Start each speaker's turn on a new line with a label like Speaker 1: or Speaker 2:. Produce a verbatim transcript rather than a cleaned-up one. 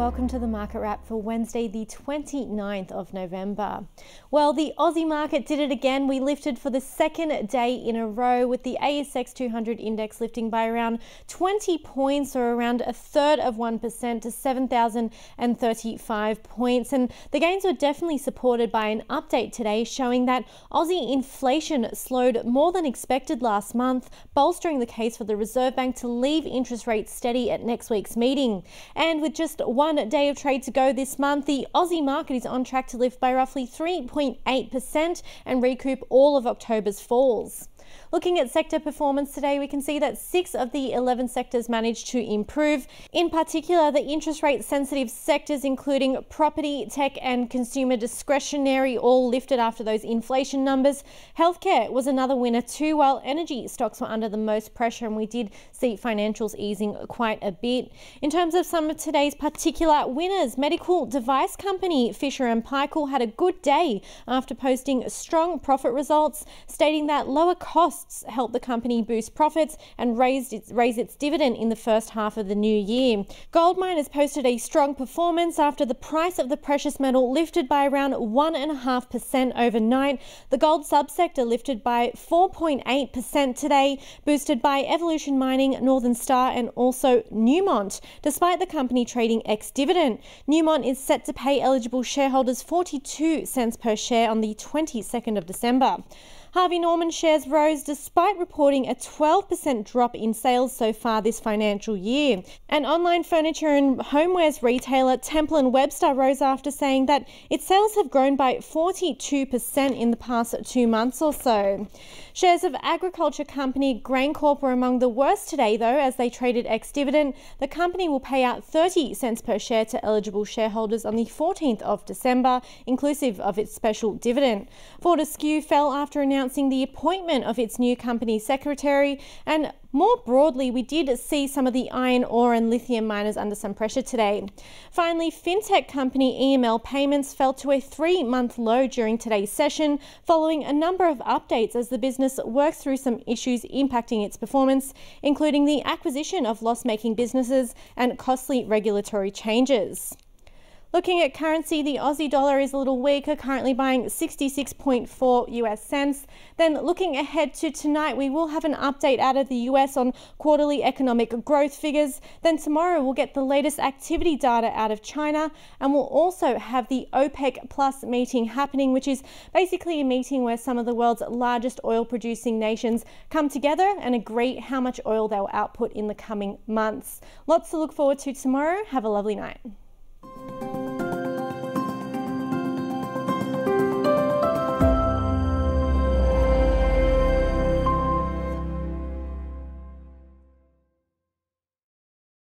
Speaker 1: welcome to the market wrap for Wednesday the twenty-ninth of November. Well, the Aussie market did it again. We lifted for the second day in a row, with the A S X two hundred index lifting by around twenty points, or around a third of one percent, to seven thousand thirty-five points. And the gains were definitely supported by an update today showing that Aussie inflation slowed more than expected last month, bolstering the case for the Reserve Bank to leave interest rates steady at next week's meeting. And with just one day of trade to go this month, the Aussie market is on track to lift by roughly three point eight percent and recoup all of October's falls. Looking at sector performance today, we can see that six of the eleven sectors managed to improve. In particular, the interest rate sensitive sectors, including property, tech and consumer discretionary, all lifted after those inflation numbers. Healthcare was another winner too, while energy stocks were under the most pressure, and we did see financials easing quite a bit. In terms of some of today's particular winners, medical device company Fisher and Paykel had a good day after posting strong profit results, stating that lower costs helped the company boost profits and raised its, raise its dividend in the first half of the new year. Gold miners posted a strong performance after the price of the precious metal lifted by around one point five percent overnight. The gold subsector lifted by four point eight percent today, boosted by Evolution Mining, Northern Star and also Newmont. Despite the company trading ex-dividend, Newmont is set to pay eligible shareholders forty-two cents per share on the twenty-second of December. Harvey Norman shares rose despite reporting a twelve percent drop in sales so far this financial year. And online furniture and homewares retailer Temple and Webster rose after saying that its sales have grown by forty-two percent in the past two months or so. Shares of agriculture company GrainCorp were among the worst today, though, as they traded ex-dividend. The company will pay out thirty cents per share to eligible shareholders on the fourteenth of December, inclusive of its special dividend. Fortescue fell after announcing the appointment of its new company secretary, and more broadly, we did see some of the iron ore and lithium miners under some pressure today. Finally, fintech company E M L Payments fell to a three-month low during today's session, following a number of updates as the business worked through some issues impacting its performance, including the acquisition of loss-making businesses and costly regulatory changes. Looking at currency, the Aussie dollar is a little weaker, currently buying sixty-six point four U S cents. Then looking ahead to tonight, we will have an update out of the U S on quarterly economic growth figures. Then tomorrow we'll get the latest activity data out of China, and we'll also have the OPEC Plus meeting happening, which is basically a meeting where some of the world's largest oil producing nations come together and agree how much oil they'll output in the coming months. Lots to look forward to tomorrow. Have a lovely night.